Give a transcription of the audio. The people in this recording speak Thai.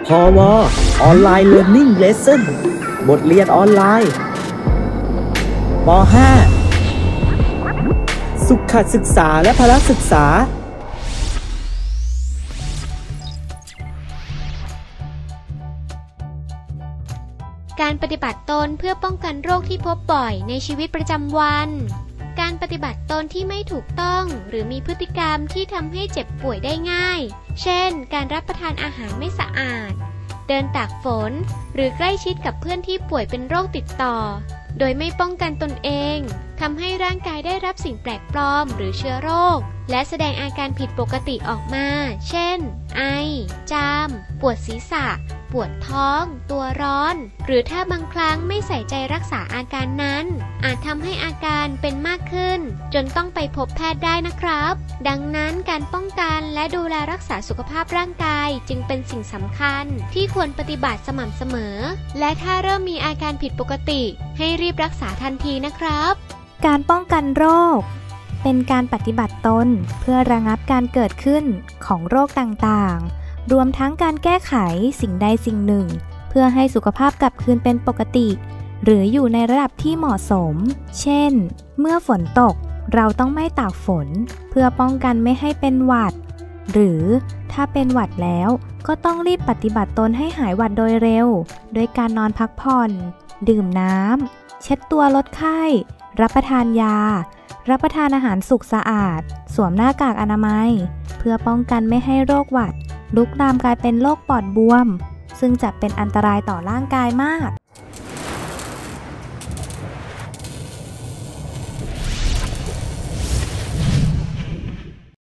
พวออนไลน์เรียนนิ่งเลสเซ่นบทเรียนออนไลน์ป .5 สุขศึกษาและพละศึกษาการปฏิบัติตนเพื่อป้องกันโรคที่พบบ่อยในชีวิตประจำวัน การปฏิบัติตนที่ไม่ถูกต้องหรือมีพฤติกรรมที่ทำให้เจ็บป่วยได้ง่าย เช่น การรับประทานอาหารไม่สะอาด เดินตากฝน หรือใกล้ชิดกับเพื่อนที่ป่วยเป็นโรคติดต่อ โดยไม่ป้องกันตนเองทำให้ร่างกายได้รับสิ่งแปลกปลอมหรือเชื้อโรคและแสดงอาการผิดปกติออกมา เช่น ไอ จาม ปวดศีรษะ ปวดท้อง ตัวร้อน หรือถ้าบางครั้งไม่ใส่ใจรักษาอาการนั้นอาจทำให้อาการเป็นมากขึ้นจนต้องไปพบแพทย์ได้นะครับ ดังนั้นการป้องกันและดูแลรักษาสุขภาพร่างกายจึงเป็นสิ่งสำคัญที่ควรปฏิบัติสม่ำเสมอและถ้าเริ่มมีอาการผิดปกติให้รีบรักษาทันทีนะครับการป้องกันโรคเป็นการปฏิบัติตนเพื่อระงับการเกิดขึ้นของโรคต่างๆรวมทั้งการแก้ไขสิ่งใดสิ่งหนึ่งเพื่อให้สุขภาพกลับคืนเป็นปกติหรืออยู่ในระดับที่เหมาะสมเช่นเมื่อฝนตกเราต้องไม่ตากฝนเพื่อป้องกันไม่ให้เป็นหวัดหรือถ้าเป็นหวัดแล้วก็ต้องรีบปฏิบัติตนให้หายหวัดโดยเร็วโดยการนอนพักผ่อนดื่มน้ำเช็ดตัวลดไข้รับประทานยารับประทานอาหารสุกสะอาดสวมหน้ากากอนามัยเพื่อป้องกันไม่ให้โรคหวัดลุกลามกลายเป็นโรคปอดบวมซึ่งจะเป็นอันตรายต่อร่างกายมาก